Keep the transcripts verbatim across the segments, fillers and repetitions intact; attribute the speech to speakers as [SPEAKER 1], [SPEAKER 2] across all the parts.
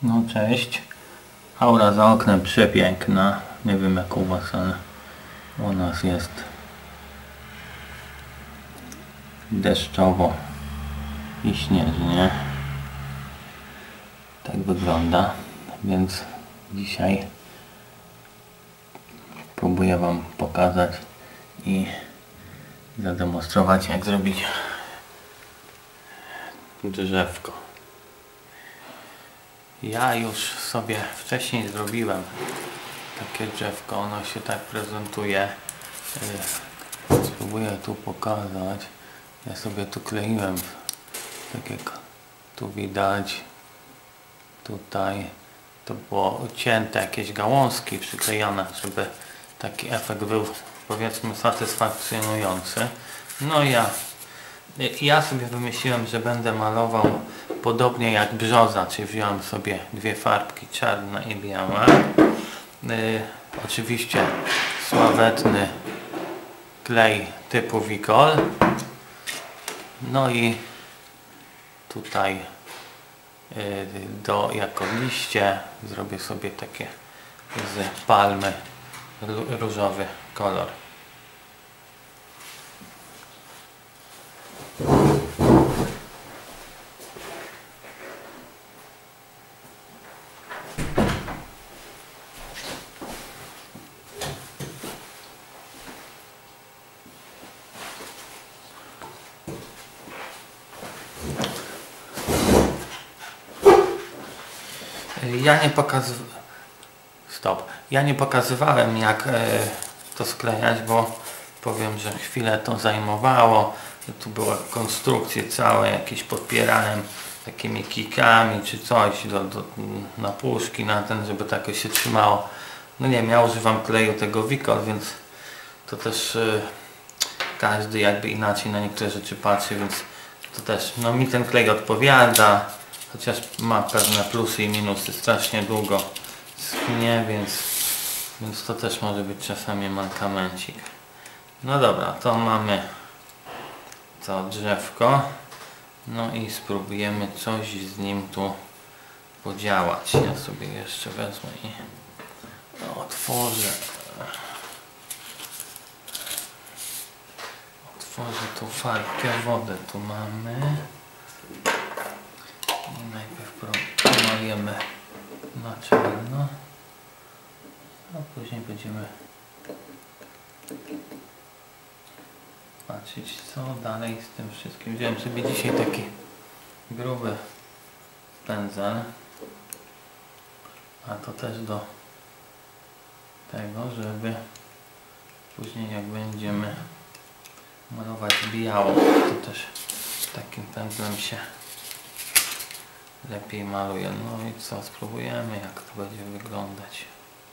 [SPEAKER 1] No cześć. Aura za oknem przepiękna. Nie wiem jak u was, ale u nas jest deszczowo i śnieżnie. Tak wygląda. Więc dzisiaj próbuję wam pokazać i zademonstrować, jak zrobić drzewko. Ja już sobie wcześniej zrobiłem takie drzewko, ono się tak prezentuje. Spróbuję tu pokazać. Ja sobie tu kleiłem, tak jak tu widać, tutaj to było ucięte jakieś gałązki przyklejone, żeby taki efekt był, powiedzmy, satysfakcjonujący. No ja ja sobie wymyśliłem, że będę malował podobnie jak brzoza, czyli wziąłem sobie dwie farbki, czarna i biała. Yy, oczywiście sławetny klej typu Wicol. No i tutaj yy, do, jako liście zrobię sobie takie z palmy różowy kolor. Ja nie pokazywałem Stop. Ja nie pokazywałem jak e, to sklejać, bo powiem, że chwilę to zajmowało. Tu były konstrukcje całe, jakieś podpierałem takimi kikami czy coś do, do, na puszki, na ten, żeby tak się trzymało. No nie wiem, ja używam kleju tego Wicol, więc to też e, każdy jakby inaczej na niektóre rzeczy patrzy, więc to też, no mi ten klej odpowiada. Chociaż ma pewne plusy i minusy, strasznie długo schnie, więc, więc to też może być czasami mankamencik. No dobra, to mamy to drzewko. No i spróbujemy coś z nim tu podziałać. Ja sobie jeszcze wezmę i otworzę. Otworzę tą farbkę, wodę tu mamy. I najpierw pomalujemy na czarno, a później będziemy patrzeć, co dalej z tym wszystkim. Wziąłem sobie dzisiaj taki gruby pędzel, a to też do tego, żeby później jak będziemy malować biało, to też takim pędzlem się lepiej maluje. No i co, spróbujemy jak to będzie wyglądać.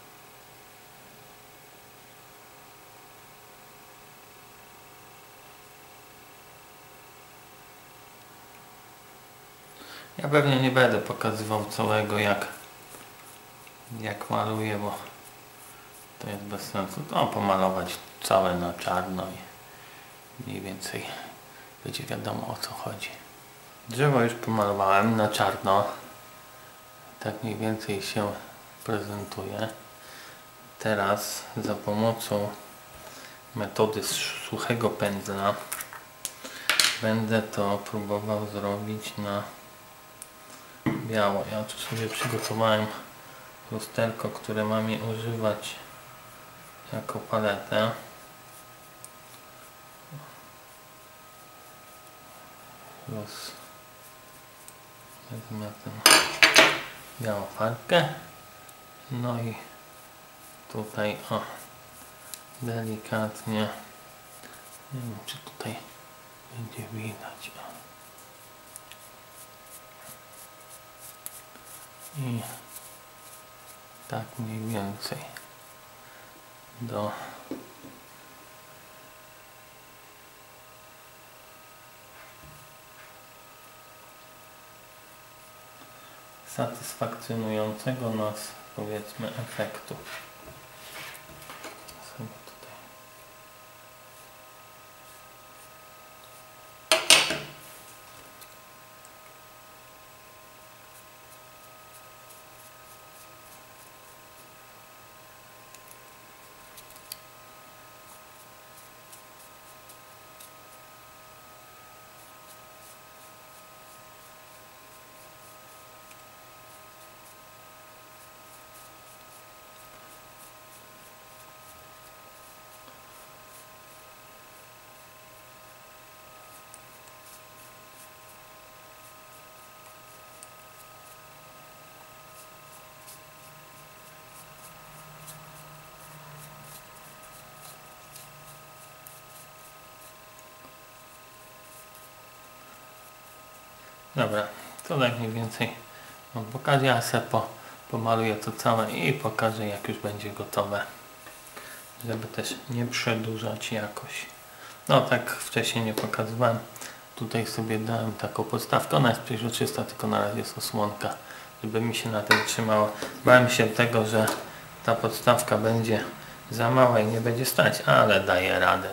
[SPEAKER 1] Ja pewnie nie będę pokazywał całego jak jak maluję, bo to jest bez sensu. No, pomalować całe na czarno i mniej więcej będzie wiadomo, o co chodzi. Drzewo już pomalowałem na czarno. Tak mniej więcej się prezentuje. Teraz za pomocą metody suchego pędzla będę to próbował zrobić na biało. Ja tu sobie przygotowałem lusterko, które mam je używać jako paletę. Roz... Wezmę tę białą farbkę. No i tutaj o delikatnie, nie wiem czy tutaj będzie widać, o. I tak mniej więcej do satysfakcjonującego nas, powiedzmy, efektu. Sobie tutaj Dobra, to tak mniej więcej mam pokażę, ja sobie po, pomaluję to całe i pokażę, jak już będzie gotowe, żeby też nie przedłużać jakoś. No tak wcześniej nie pokazywałem, tutaj sobie dałem taką podstawkę, ona jest przeźroczysta, tylko na razie jest osłonka, żeby mi się na tym trzymało. Bałem się tego, że ta podstawka będzie za mała i nie będzie stać, ale daje radę.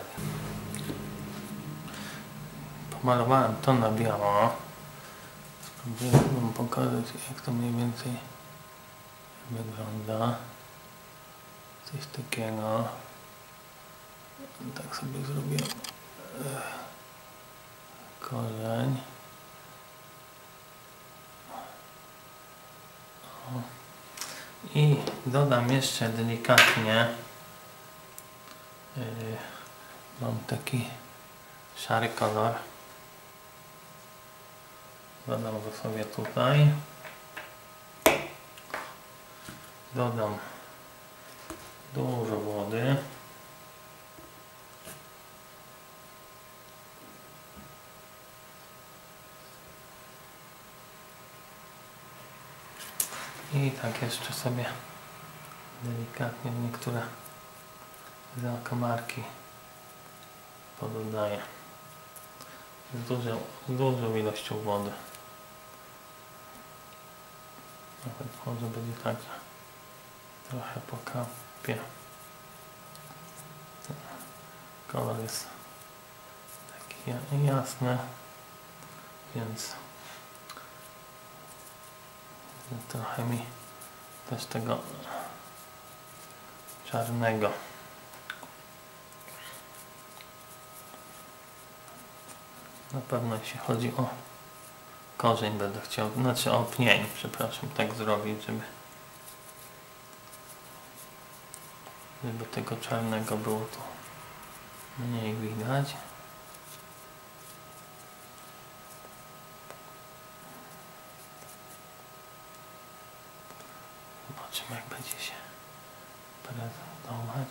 [SPEAKER 1] Pomalowałem to na biało. Spróbuję wam pokazać, jak to mniej więcej wygląda. Coś takiego. Tak sobie zrobię korzeń. O. I dodam jeszcze delikatnie, yy, mam taki szary kolor, dodam go sobie tutaj, dodam dużo wody, i tak jeszcze sobie delikatnie niektóre zakamarki pododaję z dużą, dużą ilością wody. Nawet może będzie tak, że trochę pokapie. Kolor jest taki jasny, więc trochę mi też tego czarnego. Na pewno jeśli chodzi o korzeń będę chciał, znaczy o pnień, przepraszam, tak zrobić, żeby żeby tego czarnego było tu mniej widać. Zobaczymy, jak będzie się prezentować.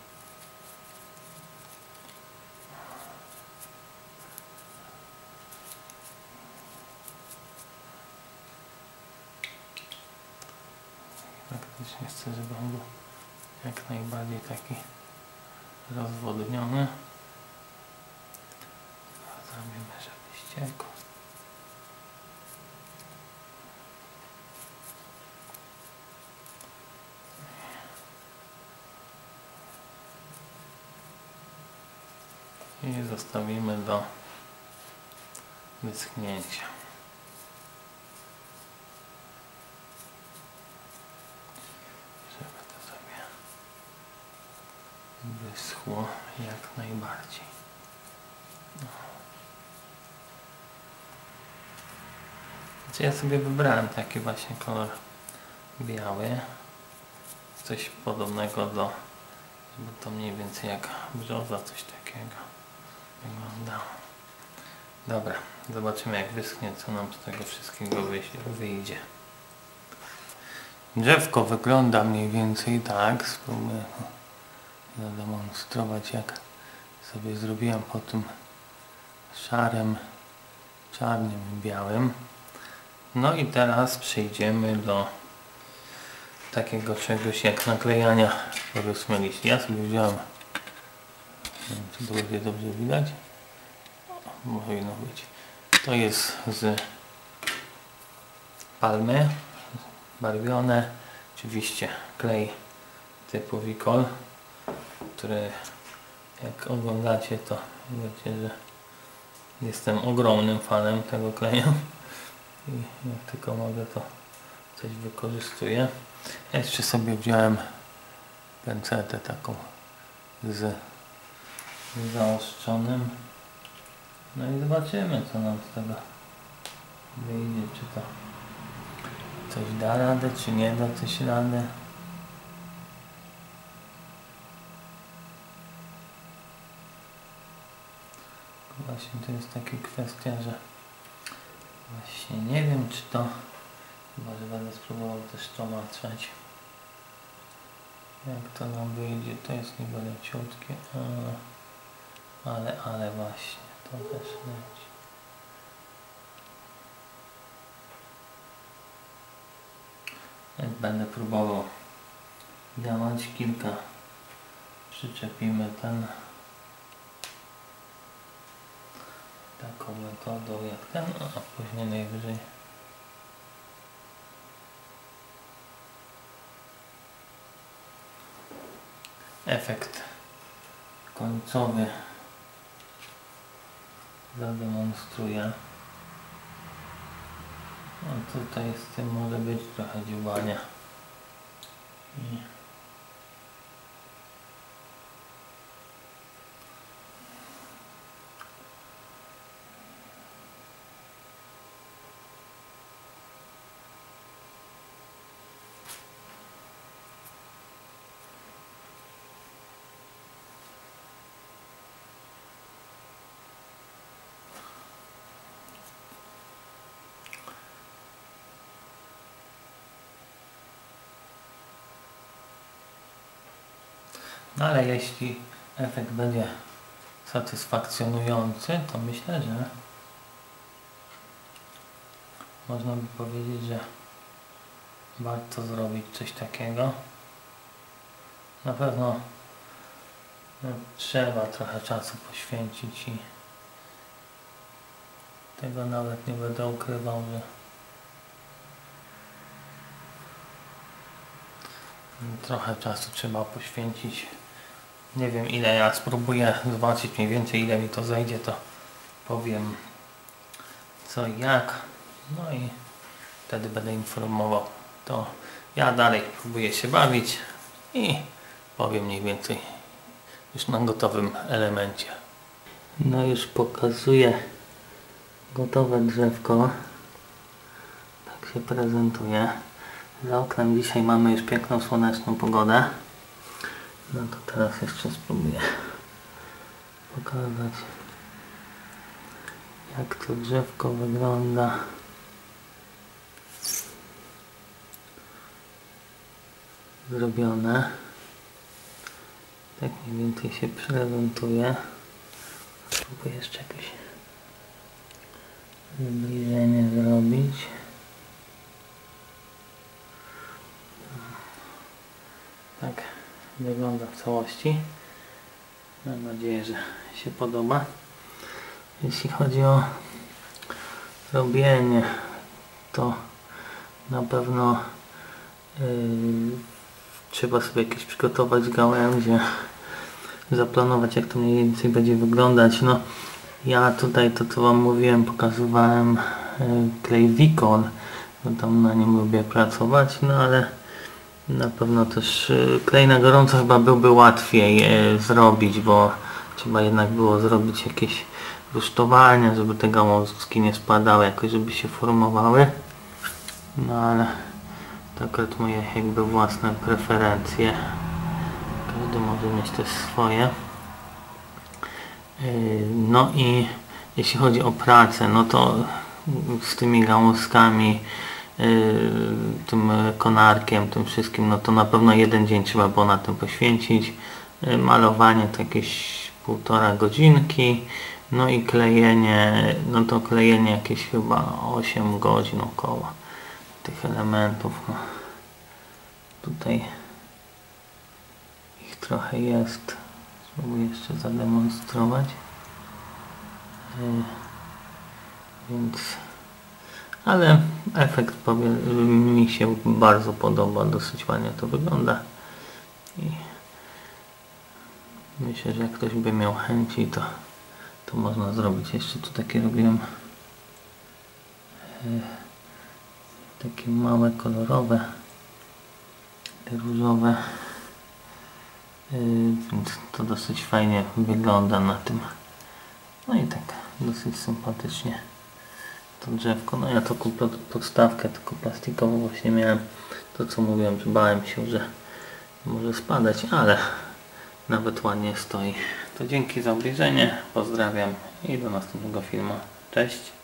[SPEAKER 1] Praktycznie chcę, żeby on był jak najbardziej taki rozwodniony. Zrobimy, żeby ściekł. I zostawimy do wyschnięcia. Żeby to sobie wyschło jak najbardziej. No. Znaczy ja sobie wybrałem taki właśnie kolor biały. Coś podobnego do, żeby to mniej więcej jak brzoza, coś takiego wygląda. Dobra, zobaczymy, jak wyschnie, co nam z tego wszystkiego wyjdzie. Drzewko wygląda mniej więcej tak. Spróbuję zademonstrować, jak sobie zrobiłem po tym szarym, czarnym i białym. No i teraz przejdziemy do takiego czegoś jak naklejania, powiedzmy, liści. Ja sobie wziąłem, nie wiem, czy to będzie dobrze widać, powinno być. To jest z palmy, barwione, oczywiście klej typu Wicol, który jak oglądacie, to wiecie, że jestem ogromnym fanem tego kleju i jak tylko mogę, to coś wykorzystuję. Ja jeszcze sobie wziąłem pęcetę taką z zaostrzonym. No i zobaczymy, co nam z tego wyjdzie, czy to coś da radę, czy nie da coś radę. Właśnie to jest taka kwestia, że właśnie nie wiem, czy to, chyba że będę spróbował też to maczać. Jak to nam wyjdzie, to jest niby leciutkie, ale, ale właśnie, to też leci. Jak będę próbował działać, kilka przyczepimy ten taką metodą jak ten, a później najwyżej efekt końcowy zademonstruję. No tutaj z tym może być trochę dziubania. I no ale jeśli efekt będzie satysfakcjonujący, to myślę, że można by powiedzieć, że warto zrobić coś takiego. Na pewno no, trzeba trochę czasu poświęcić i tego nawet nie będę ukrywał, że trochę czasu trzeba poświęcić. Nie wiem ile, ja spróbuję zobaczyć mniej więcej ile mi to zejdzie, to powiem co i jak, no i wtedy będę informował. To ja dalej próbuję się bawić i powiem mniej więcej już na gotowym elemencie. No już pokazuję gotowe drzewko, tak się prezentuje. Za oknem dzisiaj mamy już piękną słoneczną pogodę. No to teraz jeszcze spróbuję pokazać jak to drzewko wygląda. Zrobione. Tak mniej więcej się prezentuje. Spróbuję jeszcze jakieś zbliżenie zrobić. Tak wygląda w całości. Mam nadzieję, że się podoba. Jeśli chodzi o robienie, to na pewno yy, trzeba sobie jakieś przygotować gałęzie, zaplanować jak to mniej więcej będzie wyglądać. No, ja tutaj to co wam mówiłem, pokazywałem yy, klej Wicol, bo tam na nim lubię pracować, no ale na pewno też yy, klej na gorąco chyba byłby łatwiej yy, zrobić, bo trzeba jednak było zrobić jakieś rusztowania, żeby te gałązki nie spadały, jakoś żeby się formowały. No ale to akurat moje jakby własne preferencje. Każdy może mieć też swoje. No i jeśli chodzi o pracę, no to z tymi gałązkami, tym konarkiem, tym wszystkim, no to na pewno jeden dzień trzeba było na tym poświęcić. Malowanie to jakieś półtora godzinki. No i klejenie, no to klejenie jakieś chyba osiem godzin około tych elementów. No. Tutaj ich trochę jest. Spróbuję jeszcze zademonstrować. Yy, więc, ale efekt powiem, mi się bardzo podoba, dosyć ładnie to wygląda. I myślę, że jak ktoś by miał chęci, to to można zrobić. Jeszcze tu takie robiłem yy, takie małe, kolorowe, różowe, yy, więc to dosyć fajnie wygląda na tym. No i tak dosyć sympatycznie to drzewko. No ja to podstawkę tylko plastikową właśnie miałem. To co mówiłem, że bałem się, że może spadać, ale nawet ładnie stoi. To dzięki za obejrzenie, pozdrawiam i do następnego filmu. Cześć!